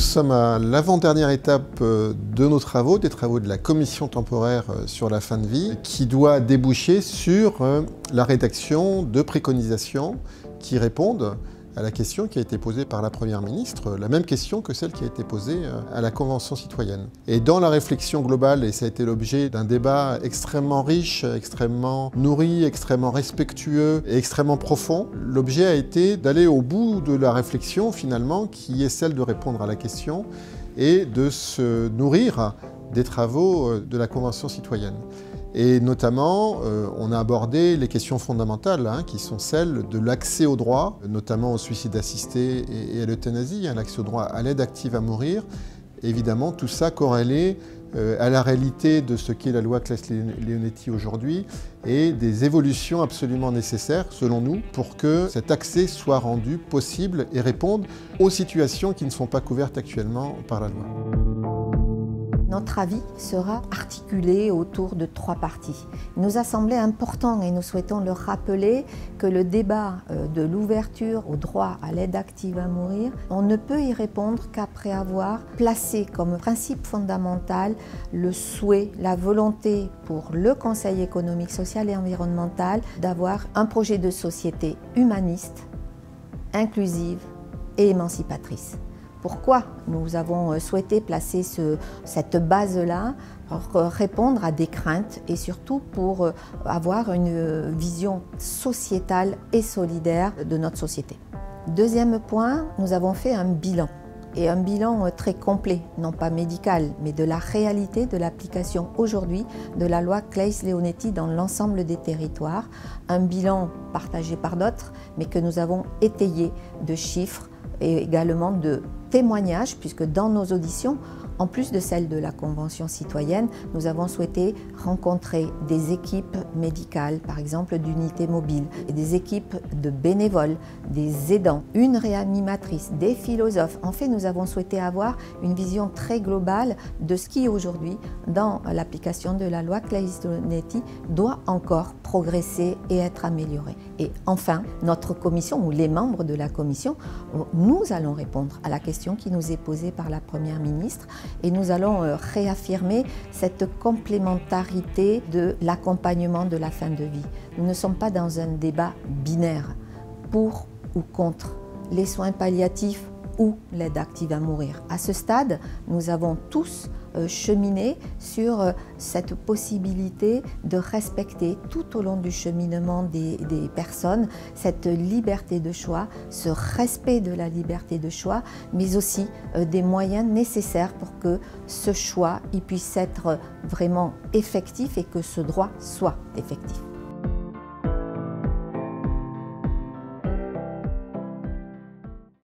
sommes à l'avant-dernière étape de nos travaux, des travaux de la commission temporaire sur la fin de vie, qui doit déboucher sur la rédaction de préconisations qui répondent à la question qui a été posée par la Première ministre, la même question que celle qui a été posée à la Convention citoyenne. Et dans la réflexion globale, et ça a été l'objet d'un débat extrêmement riche, extrêmement nourri, extrêmement respectueux et extrêmement profond, l'objet a été d'aller au bout de la réflexion finalement, qui est celle de répondre à la question et de se nourrir des travaux de la Convention citoyenne. Et notamment, on a abordé les questions fondamentales, qui sont celles de l'accès au droit, notamment au suicide assisté et à l'euthanasie, l'accès au droit à l'aide active à mourir. Évidemment, tout ça corrélé à la réalité de ce qu'est la loi Claes-Leonetti aujourd'hui et des évolutions absolument nécessaires, selon nous, pour que cet accès soit rendu possible et réponde aux situations qui ne sont pas couvertes actuellement par la loi. Notre avis sera articulé autour de 3 parties. Il nous a semblé important, et nous souhaitons le rappeler, que le débat de l'ouverture au droit à l'aide active à mourir, on ne peut y répondre qu'après avoir placé comme principe fondamental le souhait, la volonté pour le Conseil économique, social et environnemental d'avoir un projet de société humaniste, inclusive et émancipatrice. Pourquoi nous avons souhaité placer cette base-là? Pour répondre à des craintes et surtout pour avoir une vision sociétale et solidaire de notre société. Deuxième point, nous avons fait un bilan. Et un bilan très complet, non pas médical, mais de la réalité de l'application aujourd'hui de la loi Claes-Leonetti dans l'ensemble des territoires. Un bilan partagé par d'autres, mais que nous avons étayé de chiffres et également de témoignages, puisque dans nos auditions, en plus de celles de la Convention citoyenne, nous avons souhaité rencontrer des équipes médicales, par exemple d'unités mobiles, et des équipes de bénévoles, des aidants, une réanimatrice, des philosophes. En fait, nous avons souhaité avoir une vision très globale de ce qui aujourd'hui, dans l'application de la loi Claes-Leonetti, doit encore progresser et être amélioré. Et enfin, notre commission, ou les membres de la commission, nous allons répondre à la question qui nous est posée par la Première ministre et nous allons réaffirmer cette complémentarité de l'accompagnement de la fin de vie. Nous ne sommes pas dans un débat binaire, pour ou contre les soins palliatifs ou l'aide active à mourir. À ce stade, nous avons tous cheminé sur cette possibilité de respecter tout au long du cheminement des personnes cette liberté de choix, ce respect de la liberté de choix, mais aussi des moyens nécessaires pour que ce choix puisse être vraiment effectif et que ce droit soit effectif.